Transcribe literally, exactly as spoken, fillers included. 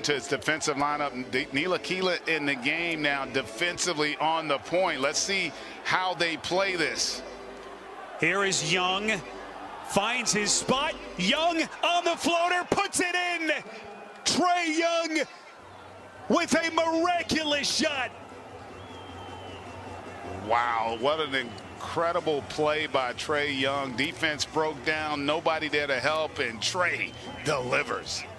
to his defensive lineup. Ntilikina in the game now defensively on the point. Let's see how they play this. Here is Young, finds his spot. Young on the floater, puts it in. Trae Young with a miraculous shot. Wow, what an incredible play by Trae Young. Defense broke down, nobody there to help, and Trae delivers.